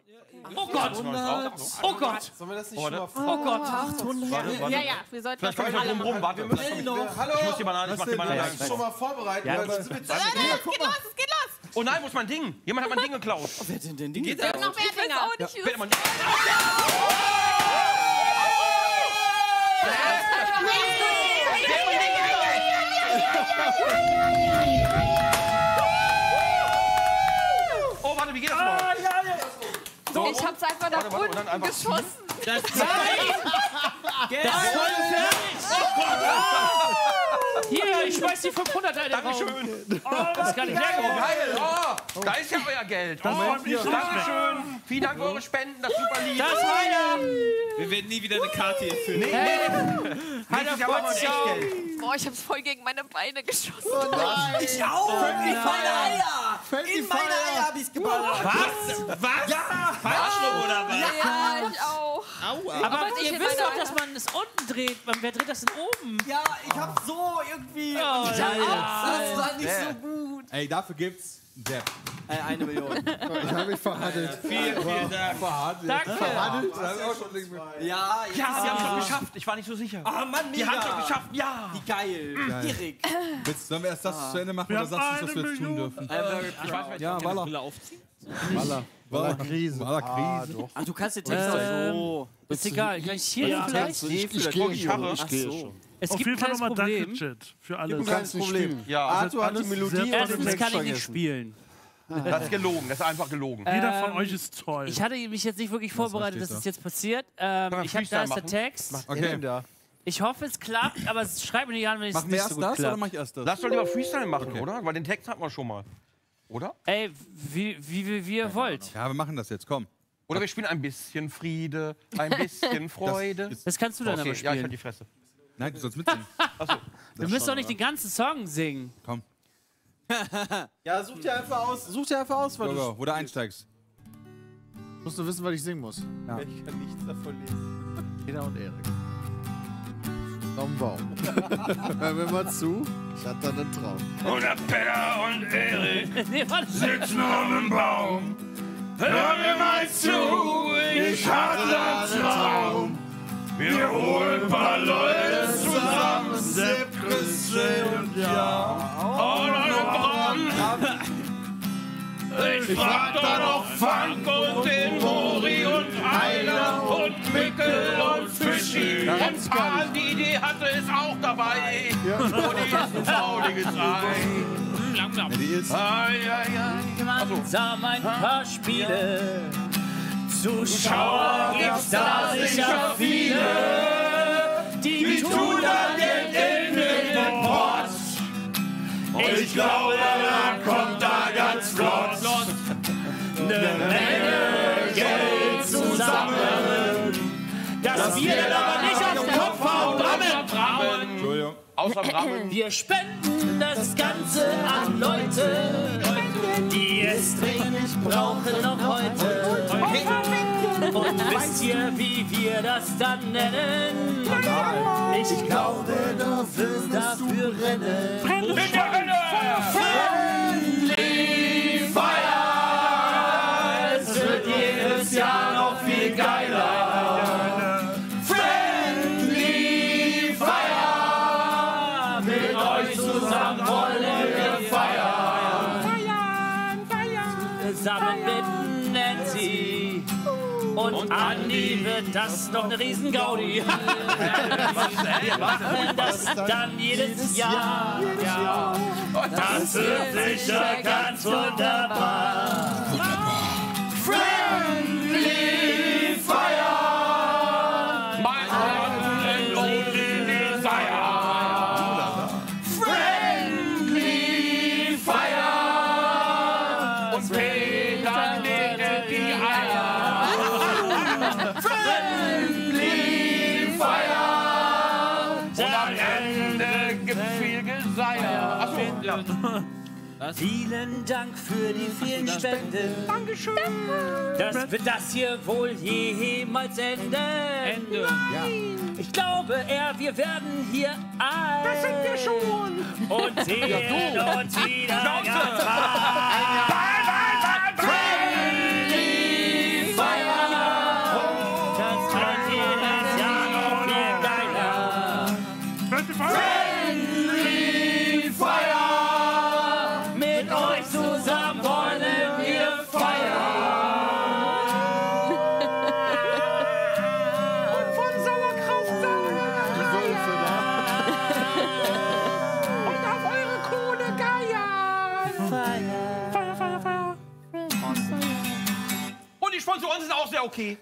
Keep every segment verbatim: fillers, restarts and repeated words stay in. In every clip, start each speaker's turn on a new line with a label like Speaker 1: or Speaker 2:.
Speaker 1: Oh Gott! Oh Gott!
Speaker 2: Sollen wir das nicht schon mal
Speaker 1: Oh Gott!
Speaker 3: achthundert. Ja, ja, wir sollten das
Speaker 4: Vielleicht
Speaker 3: alle
Speaker 4: rum,
Speaker 3: machen.
Speaker 4: rum, warte.
Speaker 2: Wir müssen noch. Hallo!
Speaker 4: Ich muss die Banane, ich mach die Banane.
Speaker 2: Ich muss schon mal vorbereiten,
Speaker 1: Ja,
Speaker 2: weil
Speaker 1: das
Speaker 2: das wird
Speaker 3: Nein, nein, es geht los, es geht los.
Speaker 4: Oh nein, wo ist mein Ding? Jemand hat mein Ding geklaut.
Speaker 1: Wer hat denn denn Ding
Speaker 3: Wir haben noch mehr Dinger.
Speaker 4: Ja. Wer hat mein Ding? Oh, warte, wie geht das überhaupt?
Speaker 3: So, ich hab's einfach nach
Speaker 4: Warte, warte, und dann
Speaker 3: unten
Speaker 4: einfach
Speaker 3: geschossen.
Speaker 1: Das ist voll fertig! Oh Gott! Hier, ich schmeiß die fünfhunderter in den Raum.
Speaker 4: Dankeschön.
Speaker 1: Oh, das kann ich nicht
Speaker 4: Oh,
Speaker 1: mehr.
Speaker 4: geil. Oh, da ist ja euer Geld. Oh, Dankeschön. Vielen Dank für eure Spenden, das ist super lieb.
Speaker 1: Das war ja.
Speaker 5: Wir werden nie wieder eine Karte hier füllen.
Speaker 4: Nächstes Jahr machen wir uns echt Geld.
Speaker 3: Boah, ich hab's voll gegen meine Beine geschossen.
Speaker 6: Ich auch! Die feine Eier! In meine Eier hab ich's geballert!
Speaker 5: Was? Was? Ja! Verarschung oder was?
Speaker 3: Ja, ich auch.
Speaker 5: Aua.
Speaker 1: Aber
Speaker 3: nicht
Speaker 1: ihr
Speaker 3: in
Speaker 1: wisst
Speaker 3: meine
Speaker 1: doch, dass man es unten dreht. Man, wer dreht das denn oben?
Speaker 6: Ja, ich hab so irgendwie...
Speaker 1: Oh,
Speaker 6: Und ich
Speaker 1: ja,
Speaker 6: hab
Speaker 1: ja.
Speaker 6: das war nicht so gut.
Speaker 7: Ey, dafür gibt's Depp.
Speaker 6: Äh, eine Million.
Speaker 8: Ich habe mich verhandelt.
Speaker 5: Vielen, vielen Dank.
Speaker 8: Verhandelt.
Speaker 1: Danke.
Speaker 8: Verhandelt. Das ist auch schon nicht mehr.
Speaker 6: Ja, jetzt
Speaker 4: Ja,
Speaker 6: ist
Speaker 4: sie haben es doch geschafft. Ich war nicht so sicher.
Speaker 6: Ah, Mann,
Speaker 4: Die
Speaker 6: mega.
Speaker 4: haben es doch geschafft, ja.
Speaker 6: Wie geil. Erik.
Speaker 7: Willst, sollen wir erst das zu Ende machen oder sagst du, was wir jetzt tun dürfen?
Speaker 4: Ich weiß nicht,
Speaker 8: Ja, Walla.
Speaker 5: Brille aufziehen?
Speaker 8: Walla. Walla Krise. Walla Krise.
Speaker 6: Ah, du kannst den Text
Speaker 1: Ähm,
Speaker 6: auch so...
Speaker 1: Ist egal. Kann ich hier vielleicht?
Speaker 8: Ich, ich gehe
Speaker 4: Gitarre.
Speaker 8: schon. Ich gehe schon.
Speaker 1: Es
Speaker 9: Auf
Speaker 1: gibt
Speaker 9: jeden
Speaker 1: ein
Speaker 9: Fall
Speaker 1: kleines
Speaker 9: nochmal danke,
Speaker 1: Problem.
Speaker 9: Chat, für
Speaker 8: Du
Speaker 9: alles.
Speaker 8: kannst nicht spielen.
Speaker 4: Ja,
Speaker 2: Arthur hat die Melodie und den
Speaker 1: Erstens
Speaker 2: Text
Speaker 1: kann ich nicht
Speaker 2: vergessen.
Speaker 1: spielen.
Speaker 4: das ist gelogen. Das ist einfach gelogen.
Speaker 9: Jeder
Speaker 1: Ähm,
Speaker 9: von euch ist toll.
Speaker 1: Ich hatte mich jetzt nicht wirklich vorbereitet, dass
Speaker 7: steht
Speaker 1: es jetzt passiert. Ähm,
Speaker 4: wir
Speaker 1: ich habe da
Speaker 4: Freestyle
Speaker 1: ist der Text.
Speaker 7: Okay.
Speaker 2: Da.
Speaker 1: Ich hoffe, es klappt, aber es schreibt mir nicht an, wenn es
Speaker 7: Machen wir
Speaker 1: nicht
Speaker 7: erst
Speaker 1: so gut
Speaker 7: das oder
Speaker 1: klappt.
Speaker 7: mach ich erst das?
Speaker 4: Lass doch lieber Freestyle machen, oder? Weil den Text hatten wir schon mal. Oder?
Speaker 1: Ey, wie, wie, wie, wie ihr wollt.
Speaker 7: Ja, wir machen das jetzt, komm.
Speaker 4: Oder wir spielen ein bisschen Friede, ein bisschen Freude.
Speaker 7: ist-
Speaker 1: Das kannst du dann
Speaker 4: Okay,
Speaker 1: aber
Speaker 4: ja, ich halt
Speaker 1: spielen.
Speaker 4: die Fresse.
Speaker 7: Nein, du sollst mitsingen.
Speaker 1: Wir müssen doch nicht den ganzen Song singen.
Speaker 7: Komm,
Speaker 2: Ja, such dir einfach aus. Such dir einfach aus, weil
Speaker 7: go,
Speaker 2: du
Speaker 7: go. Wo du einsteigst.
Speaker 8: Musst du wissen, was ich singen muss.
Speaker 2: Ich kann nichts davon lesen.
Speaker 8: Ina und Erik. Am Baum. Hör mir mal zu. Ich hatte einen Traum.
Speaker 4: Und der Peter und Erik
Speaker 1: Nee, warte.
Speaker 4: sitzen auf dem Baum. Hör mir mal zu, ich hatte einen Traum. Wir holen ein paar Leute zusammen, Sepp, Christel und ja. Und eine Ich frag doch noch Frank und den Mori und Heiler und Mickel und Fischi. Und Pan, die Idee hatte, ist auch dabei. Und die ist eine faulige Drei.
Speaker 7: Ja, die ist.
Speaker 4: Ai, ai, ai.
Speaker 1: Gemeinsam ein paar Spiele. Zuschauer gibt's da sicher viele. Die tun dann den in den Pott. Und ich glaube, da kommt da ganz flott eine Menge Geld zusammen. Das wir dann aber nicht auf den Kopf hauen, Rammen.
Speaker 7: Entschuldigung.
Speaker 4: Außer Rammen.
Speaker 1: Wir spenden das Ganze an Leute, die es dringend brauchen noch heute. Und wisst ihr, wie wir das dann nennen? Ich glaube, du wirst dafür rennen. Friendly Fire! Es wird jedes Jahr noch viel geiler. Friendly Fire! Mit euch zusammen wollen wir feiern. Feiern, feiern. Zusammen mit Nancy. Und Andi wird das noch eine Riesengaudi. Wir machen das dann jedes Jahr. Ja. Das wird sicher ganz wunderbar. Friendly Fire!
Speaker 4: Mein One and only Desire.
Speaker 1: Friendly Fire!
Speaker 4: Und Peter legte die Eier.
Speaker 1: Friendly Fire!
Speaker 4: Und am Ende gibt's viel Geseier. Achso, ja.
Speaker 1: Vielen Dank für die vielen Spenden. Dankeschön. Das wird das hier wohl jemals enden. Ende. Ja. Ich glaube eher, wir werden hier alt. Das sind wir schon. Und sehen uns wieder ganz bald. Friendly Fire!
Speaker 4: die Sponsoren sind auch sehr okay.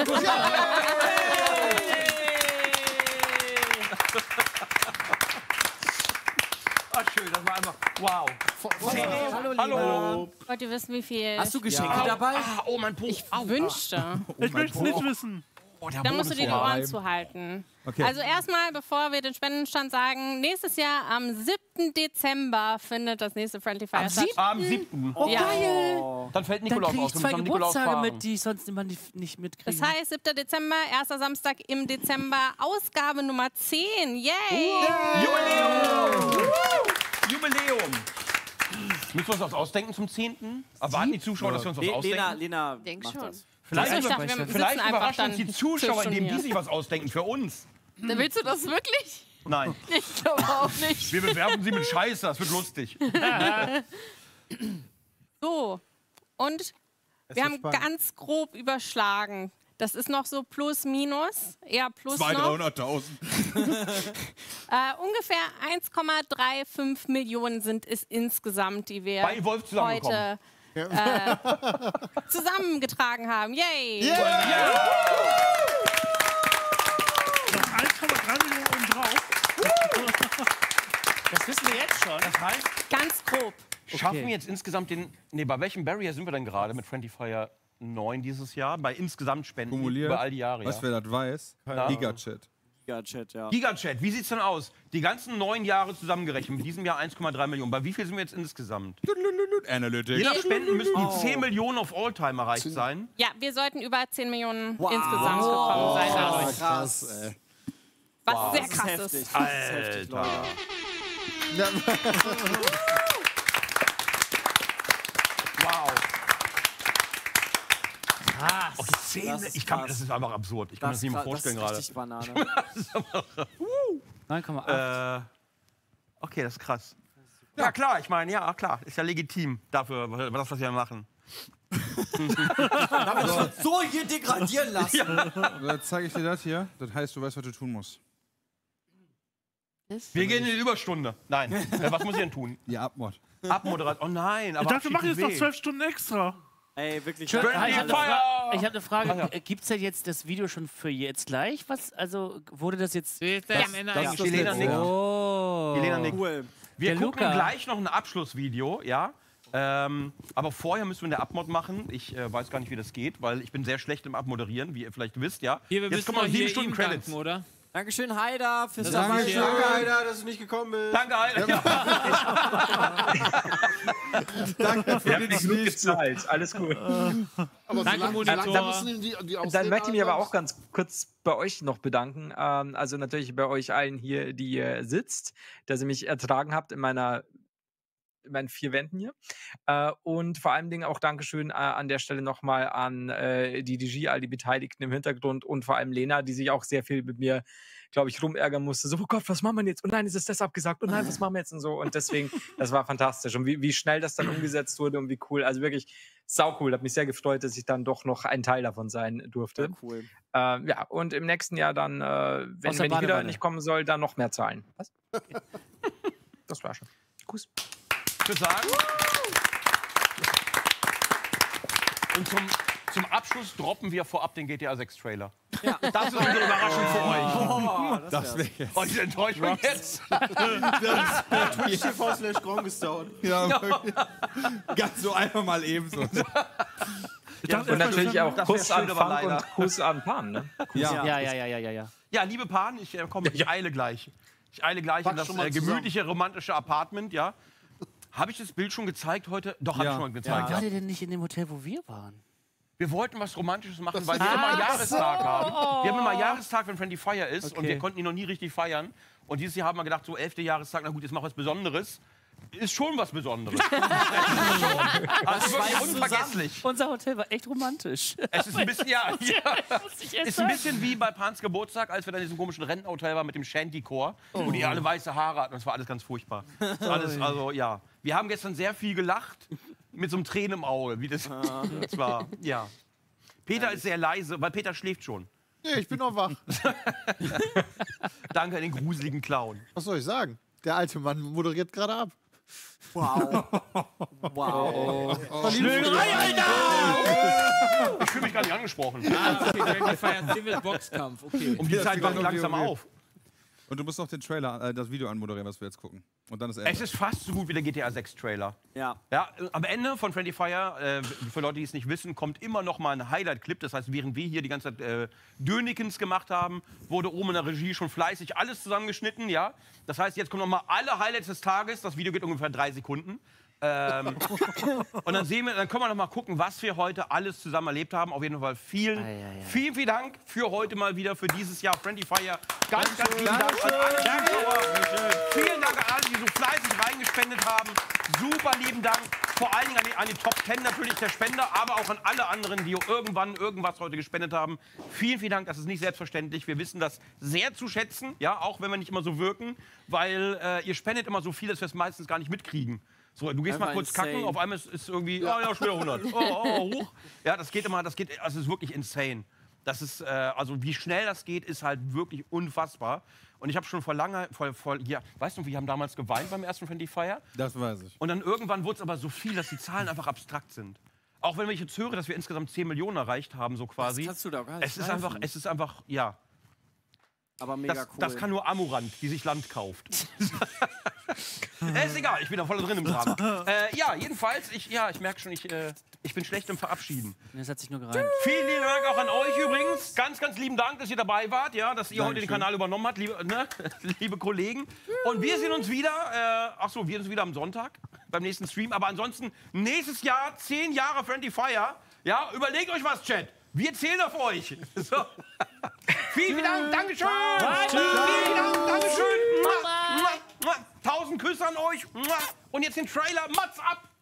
Speaker 4: Ah, schön, das war einfach. Wow.
Speaker 6: Hallo,
Speaker 4: Hallo.
Speaker 3: Wollt ihr wissen, wie viel?
Speaker 6: Hast du Geschenke
Speaker 4: Au,
Speaker 6: dabei?
Speaker 4: Ah, oh, mein Po.
Speaker 3: Ich
Speaker 4: Au.
Speaker 3: wünschte.
Speaker 9: Ich möchte es nicht wissen.
Speaker 4: Oh, der
Speaker 3: Dann musst du dir die
Speaker 4: Boden ist
Speaker 3: Ohren
Speaker 7: Heim.
Speaker 3: zuhalten.
Speaker 7: Okay.
Speaker 3: Also erstmal, bevor wir den Spendenstand sagen, nächstes Jahr am siebten Dezember findet das nächste Friendly Fire statt.
Speaker 4: Am siebten.
Speaker 6: Oh,
Speaker 3: Ja.
Speaker 6: geil.
Speaker 4: Dann fällt
Speaker 6: Dann
Speaker 4: Nikolaus
Speaker 6: kriege
Speaker 4: aus.
Speaker 6: ich
Speaker 4: Wir
Speaker 6: zwei
Speaker 4: müssen am Nikolaus
Speaker 6: Geburtstage
Speaker 4: fahren.
Speaker 6: mit, die ich sonst immer nicht, nicht mitkriege.
Speaker 3: Das heißt, siebter Dezember, erster Samstag im Dezember, Ausgabe Nummer zehn. Yay!
Speaker 4: Jubiläum! Jubiläum! Müssen wir uns was ausdenken zum zehnten? Erwarten die Zuschauer, dass wir uns was
Speaker 6: Le
Speaker 4: ausdenken?
Speaker 6: Lena, Lena
Speaker 3: Denk
Speaker 6: macht
Speaker 3: schon.
Speaker 6: das.
Speaker 4: Vielleicht,
Speaker 3: Also ich dachte, wir sitzen
Speaker 4: vielleicht
Speaker 3: einfach
Speaker 4: überraschen uns
Speaker 3: dann
Speaker 4: die Zuschauer,
Speaker 3: zwölf
Speaker 4: indem die
Speaker 3: Stunden
Speaker 4: sich was ausdenken für uns.
Speaker 3: Da willst du das wirklich?
Speaker 4: Nein,
Speaker 3: Ich glaube auch nicht.
Speaker 4: wir bewerfen sie mit Scheiße, das wird lustig.
Speaker 3: So, und wir haben
Speaker 2: spannend.
Speaker 3: ganz grob überschlagen. Das ist noch so plus, minus, eher plus noch.
Speaker 7: zweihunderttausend.
Speaker 3: Äh, ungefähr eins Komma fünfunddreißig Millionen sind es insgesamt, die wir
Speaker 4: Bei Wolf zusammengekommen.
Speaker 3: heute äh, zusammengetragen haben. Yay!
Speaker 9: Noch eins Komma drei Millionen oben drauf.
Speaker 5: Das wissen wir jetzt schon.
Speaker 4: Das heißt,
Speaker 3: Ganz grob.
Speaker 4: schaffen wir jetzt insgesamt den. Nee, bei welchem Barrier sind wir denn gerade mit Friendly Fire neun dieses Jahr? Bei insgesamt Spenden
Speaker 7: Kumuliert.
Speaker 4: über all die Jahre.
Speaker 7: Weißt du,
Speaker 4: Ja.
Speaker 7: wer das weiß?
Speaker 4: Ja.
Speaker 7: Gigachat.
Speaker 6: Giga-Chat, ja.
Speaker 4: Gigachat, wie sieht's denn aus? Die ganzen neun Jahre zusammengerechnet, mit diesem Jahr eins Komma drei Millionen. Bei wie viel sind wir jetzt insgesamt?
Speaker 7: Analytics.
Speaker 4: Jeder Spenden müssten die zehn Millionen auf Alltime erreicht sein.
Speaker 3: Ja, wir sollten über zehn Millionen insgesamt gekommen sein. dadurch.
Speaker 8: Krass, ey.
Speaker 3: Was sehr
Speaker 6: Das ist
Speaker 3: krass
Speaker 6: heftig.
Speaker 3: ist.
Speaker 6: Das ist heftig, Leute.
Speaker 8: Ja,
Speaker 4: Wow.
Speaker 5: Krass.
Speaker 4: Okay, zehn,
Speaker 6: Das ist
Speaker 4: ich kann,
Speaker 6: krass.
Speaker 4: das ist einfach absurd. Ich kann das,
Speaker 6: Das,
Speaker 4: nicht mehr
Speaker 6: das
Speaker 4: vorstellen
Speaker 6: ist
Speaker 4: gerade.
Speaker 6: richtig Banane.
Speaker 5: neun Komma acht.
Speaker 4: Äh, okay, das ist krass. Ja, klar, ich meine, ja, klar. Ist ja legitim dafür, das, was wir machen.
Speaker 6: So hier degradieren lassen.
Speaker 7: Jetzt zeige ich dir das hier. Das heißt, du weißt, was du tun musst.
Speaker 4: Wir gehen in die Überstunde. Nein. Äh, was muss ich denn tun?
Speaker 7: Die Abmod.
Speaker 4: Abmoderat. Oh nein,
Speaker 9: Ich
Speaker 4: aber
Speaker 9: dachte, wir machen jetzt noch
Speaker 4: weh.
Speaker 9: zwölf Stunden extra.
Speaker 6: Ey, wirklich.
Speaker 5: Schön.
Speaker 4: Friendly
Speaker 5: Ich habe eine,
Speaker 4: Fire!
Speaker 5: Fra ich hab eine Frage.
Speaker 4: Ah, ja.
Speaker 5: Äh, Gibt's denn jetzt das Video schon für jetzt gleich? Was? Also wurde das jetzt.
Speaker 7: Das,
Speaker 4: Das ist die Lena Nick.
Speaker 5: Oh.
Speaker 4: Die Lena Nick.
Speaker 6: Cool.
Speaker 4: Wir
Speaker 5: Der
Speaker 4: gucken
Speaker 5: Luca.
Speaker 4: gleich noch ein Abschlussvideo, ja. Ähm, aber vorher müssen wir eine Abmod machen. Ich äh, weiß gar nicht, wie das geht, weil ich bin sehr schlecht im Abmoderieren, wie ihr vielleicht wisst, ja.
Speaker 5: Hier, wir
Speaker 4: Jetzt
Speaker 5: müssen
Speaker 4: kommen noch
Speaker 5: mal
Speaker 4: sieben
Speaker 5: hier
Speaker 4: Stunden
Speaker 5: ihm
Speaker 4: Credits.
Speaker 5: danken, oder?
Speaker 6: Dankeschön, Haida, fürs
Speaker 5: Das
Speaker 6: dabei
Speaker 5: ist
Speaker 6: sein.
Speaker 2: Danke, Alter, dass du nicht gekommen bist.
Speaker 4: Danke, Alter. Ja.
Speaker 7: Danke für den
Speaker 10: Genug
Speaker 7: Sneak.
Speaker 10: gezahlt, alles gut.
Speaker 8: aber
Speaker 5: Danke,
Speaker 8: solange,
Speaker 5: Monitor.
Speaker 8: solange, da müssen die, die
Speaker 10: Dann
Speaker 8: Ausreden
Speaker 10: möchte ich mich aber
Speaker 8: haben.
Speaker 10: auch ganz kurz bei euch noch bedanken. Ähm, also natürlich bei euch allen hier, die ihr sitzt, dass ihr mich ertragen habt in meiner in meinen vier Wänden hier. Äh, und vor allen Dingen auch Dankeschön äh, an der Stelle nochmal an äh, die D G, all die Beteiligten im Hintergrund und vor allem Lena, die sich auch sehr viel mit mir, glaube ich, rumärgern musste. So, oh Gott, was machen wir jetzt? Oh nein, ist es das abgesagt? Oh nein, was machen wir jetzt? Und so. Und deswegen, das war fantastisch. Und wie, wie schnell das dann umgesetzt wurde und wie cool. Also wirklich sau cool. Hat mich sehr gefreut, dass ich dann doch noch ein Teil davon sein durfte.
Speaker 6: Ja, cool.
Speaker 10: Äh, ja, und im nächsten Jahr dann, äh, wenn,
Speaker 5: Aus der
Speaker 10: wenn ich wieder
Speaker 5: Badewanne.
Speaker 10: nicht kommen soll, dann noch mehr zahlen. Was? Okay. Das war schon. Kuss.
Speaker 4: Ich würde sagen. Und zum, zum Abschluss droppen wir vorab den G T A sechs Trailer.
Speaker 6: Ja.
Speaker 4: Das ist unsere Überraschung für euch.
Speaker 6: Oh, das
Speaker 7: Das
Speaker 6: wär's.
Speaker 7: wäre
Speaker 4: Und die Enttäuschung jetzt.
Speaker 2: Twitch T V slash Grongestone.
Speaker 7: ja, wirklich. Ganz so einfach mal eben so.
Speaker 9: Ich dachte,
Speaker 10: Und natürlich auch
Speaker 4: Das wär
Speaker 10: Kuss
Speaker 4: schön,
Speaker 10: an
Speaker 4: aber
Speaker 10: Funk
Speaker 4: leider.
Speaker 10: und Kuss an Pan, ne?
Speaker 7: Ja.
Speaker 5: Ja, ja, ja, ja, ja, ja.
Speaker 4: Ja, liebe Pan, ich äh, komme, ich eile gleich. Ich eile gleich
Speaker 8: Pack
Speaker 4: in das
Speaker 8: schon mal
Speaker 4: äh, gemütliche, romantische Apartment, ja. Habe ich das Bild schon gezeigt heute? Doch, habe
Speaker 7: Ja.
Speaker 4: ich schon mal gezeigt. Ja.
Speaker 5: War der denn nicht in dem Hotel, wo wir waren?
Speaker 4: Wir wollten was Romantisches machen, weil wir
Speaker 5: Ah,
Speaker 4: immer Jahrestag
Speaker 5: so.
Speaker 4: haben. Wir haben immer Jahrestag, wenn Friendly Fire ist. Und
Speaker 5: Okay.
Speaker 4: wir konnten ihn noch nie richtig feiern. Und dieses Jahr haben wir gedacht, so elfter Jahrestag, na gut, jetzt machen wir was Besonderes. Ist schon was Besonderes. Also wirklich unvergesslich.
Speaker 5: Unser Hotel war echt romantisch.
Speaker 4: Es ist ein bisschen, ja, ja.
Speaker 5: Muss ich erst
Speaker 4: Ist ein
Speaker 5: sagen.
Speaker 4: bisschen wie bei Pans Geburtstag, als wir dann in diesem komischen Rentenhotel waren mit dem Shantycore, wo die alle weiße Haare hatten. Das war alles ganz furchtbar. Das war alles, also ja. Wir haben gestern sehr viel gelacht, mit so einem Tränen im Auge. Wie das, das war, ja. Peter ist sehr leise, weil Peter schläft schon.
Speaker 8: Nee, ich bin noch wach.
Speaker 4: Danke an den gruseligen Clown.
Speaker 8: Was soll ich sagen? Der alte Mann moderiert gerade ab.
Speaker 6: Wow. Wow.
Speaker 8: Schlägerei, Alter!
Speaker 11: fühle mich gar nicht angesprochen.
Speaker 6: Ah, okay, Friendly Fire Civil Boxkampf. Okay.
Speaker 11: Um die Zeit wache ich langsam
Speaker 7: okay.
Speaker 11: auf.
Speaker 7: Und du musst noch den Trailer, äh, das Video anmoderieren, was wir jetzt gucken. Und dann ist
Speaker 11: Es ist fast so gut wie der G T A sechs Trailer.
Speaker 6: Ja.
Speaker 11: Ja, am Ende von Friendly Fire, äh, für Leute, die es nicht wissen, kommt immer noch mal ein Highlight-Clip. Das heißt, während wir hier die ganze Zeit äh, Dönikens gemacht haben, wurde oben in der Regie schon fleißig alles zusammengeschnitten. Ja? Das heißt, jetzt kommen noch mal alle Highlights des Tages. Das Video geht ungefähr drei Sekunden. Ähm, und dann sehen wir, dann können wir noch mal gucken, was wir heute alles zusammen erlebt haben. Auf jeden Fall vielen,
Speaker 5: Ei, ei, ei.
Speaker 11: vielen, vielen Dank für heute mal wieder, für dieses Jahr Friendly Fire. Ganz, ganz vielen Dank an alle Zuschauer. Vielen Dank an alle, die so fleißig reingespendet haben. Super lieben Dank. Vor allen Dingen an die, an die Top Ten natürlich der Spender, aber auch an alle anderen, die irgendwann irgendwas heute gespendet haben. Vielen, vielen Dank. Das ist nicht selbstverständlich. Wir wissen das sehr zu schätzen, ja, auch wenn wir nicht immer so wirken, weil äh, ihr spendet immer so viel, dass wir es meistens gar nicht mitkriegen. So, du gehst
Speaker 6: Einfach
Speaker 11: mal kurz
Speaker 6: insane.
Speaker 11: kacken, auf einmal ist, ist irgendwie, ja, ja, schon wieder hundert. Oh, oh, hoch. Ja, das geht immer, das geht, also ist wirklich insane. Das ist, äh, also wie schnell das geht, ist halt wirklich unfassbar. Und ich habe schon vor langer, vor, vor, ja, weißt du, wir haben damals geweint beim ersten Friendly Fire.
Speaker 7: Das weiß ich.
Speaker 11: Und dann irgendwann wurde es aber so viel, dass die Zahlen einfach abstrakt sind. Auch wenn ich jetzt höre, dass wir insgesamt zehn Millionen erreicht haben, so quasi.
Speaker 6: Das kannst du da gar nicht
Speaker 11: es ist
Speaker 6: greifen.
Speaker 11: einfach, es ist einfach, ja.
Speaker 6: Aber mega
Speaker 11: Das,
Speaker 6: cool.
Speaker 11: das kann nur Amurant, die sich Land kauft. äh, ist egal, ich bin da voll drin im Drama. Äh, ja, jedenfalls, ich, ja, ich merke schon, ich, äh, ich bin schlecht im Verabschieden.
Speaker 5: Das hat sich nur gereimt.
Speaker 11: Vielen lieben Dank auch an euch übrigens. Ganz, ganz lieben Dank, dass ihr dabei wart, ja, dass ihr
Speaker 7: Dankeschön.
Speaker 11: heute den Kanal übernommen habt, liebe, ne, liebe Kollegen. Und wir sehen uns wieder, äh, ach so, wir sehen uns wieder am Sonntag beim nächsten Stream. Aber ansonsten, nächstes Jahr, zehn Jahre Friendly Fire. Ja, überlegt euch was, Chat. Wir zählen auf euch. So. Vielen, vielen Dank, Dankeschön. Vielen, vielen Dank, Dankeschön. Mua, mua, mua. Tausend Küsse an euch. Mua. Und jetzt den Trailer, Mats ab.